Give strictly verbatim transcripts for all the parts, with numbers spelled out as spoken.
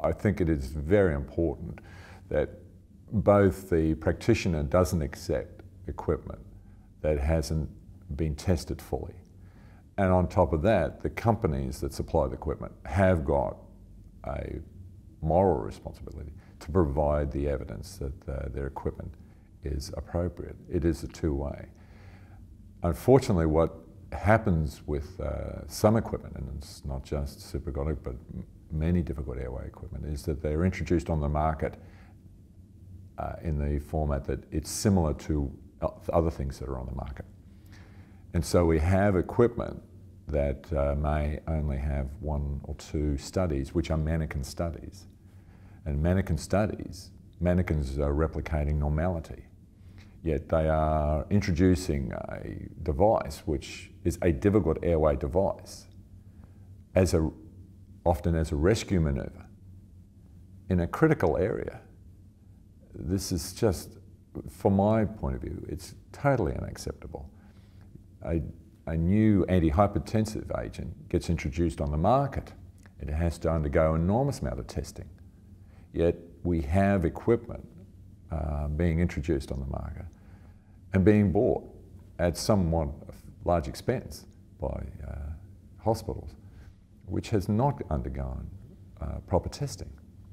I think it is very important that both the practitioner doesn't accept equipment that hasn't been tested fully. And on top of that, the companies that supply the equipment have got a moral responsibility to provide the evidence that uh, their equipment is appropriate. It is a two-way. Unfortunately, what happens with uh, some equipment, and it's not just supraglottic, but many difficult airway equipment, is that they're introduced on the market uh, in the format that it's similar to other things that are on the market. And so we have equipment that uh, may only have one or two studies, which are mannequin studies. And mannequin studies, mannequins are replicating normality. Yet they are introducing a device which is a difficult airway device, as a, often as a rescue manoeuvre, in a critical area. This is just, from my point of view, it's totally unacceptable. A, a new antihypertensive agent gets introduced on the market. It has to undergo an enormous amount of testing. Yet we have equipment uh, being introduced on the market and being bought at somewhat large expense by uh, hospitals, which has not undergone uh, proper testing.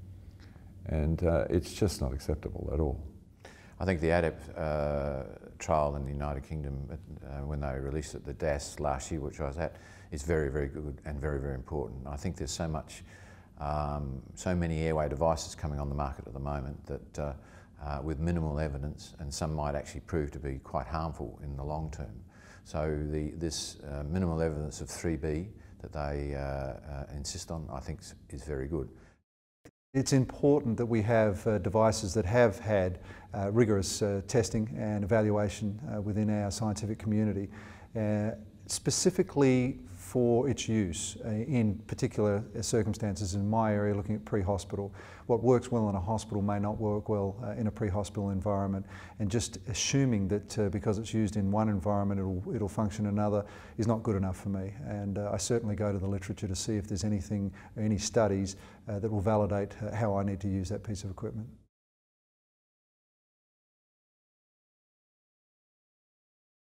And uh, it's just not acceptable at all. I think the ADEPT uh, trial in the United Kingdom, uh, when they released it, the D A S last year, which I was at, is very, very good and very, very important. I think there's so much, um, so many airway devices coming on the market at the moment that uh, uh, with minimal evidence, and some might actually prove to be quite harmful in the long term. So the, this uh, minimal evidence of three B that they uh, uh, insist on, I think is very good. It's important that we have uh, devices that have had uh, rigorous uh, testing and evaluation uh, within our scientific community, uh, specifically for its use uh, in particular circumstances. In my area, looking at pre-hospital, what works well in a hospital may not work well uh, in a pre-hospital environment, and just assuming that uh, because it's used in one environment it'll, it'll function in another is not good enough for me. And uh, I certainly go to the literature to see if there's anything, any studies uh, that will validate uh, how I need to use that piece of equipment.